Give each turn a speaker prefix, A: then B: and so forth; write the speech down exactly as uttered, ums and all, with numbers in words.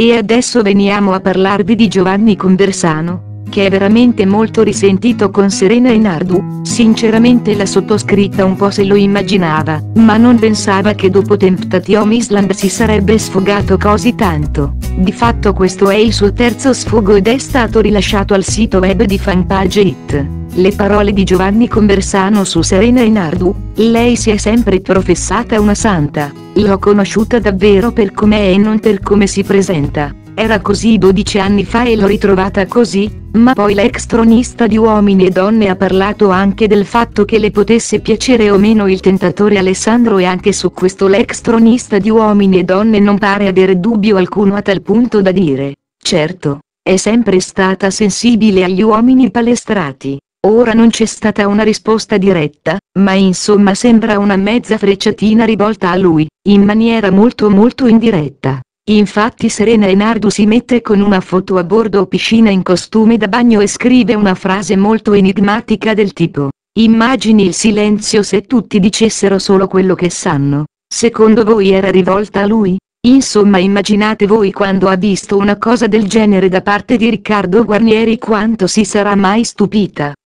A: E adesso veniamo a parlarvi di Giovanni Conversano, che è veramente molto risentito con Serena e Nardu. Sinceramente la sottoscritta un po' se lo immaginava, ma non pensava che dopo Temptation Island si sarebbe sfogato così tanto. Di fatto questo è il suo terzo sfogo ed è stato rilasciato al sito web di Fanpage It. Le parole di Giovanni Conversano su Serena e Nardu: lei si è sempre professata una santa, l'ho conosciuta davvero per com'è e non per come si presenta. Era così dodici anni fa e l'ho ritrovata così, ma poi l'ex tronista di Uomini e Donne ha parlato anche del fatto che le potesse piacere o meno il tentatore Alessandro, e anche su questo l'ex tronista di Uomini e Donne non pare avere dubbio alcuno, a tal punto da dire: certo, è sempre stata sensibile agli uomini palestrati. Ora non c'è stata una risposta diretta, ma insomma sembra una mezza frecciatina rivolta a lui, in maniera molto molto indiretta. Infatti Serena e Nardu si mette con una foto a bordo piscina in costume da bagno e scrive una frase molto enigmatica del tipo: immagini il silenzio se tutti dicessero solo quello che sanno. Secondo voi era rivolta a lui? Insomma, immaginate voi quando ha visto una cosa del genere da parte di Riccardo Guarnieri quanto si sarà mai stupita.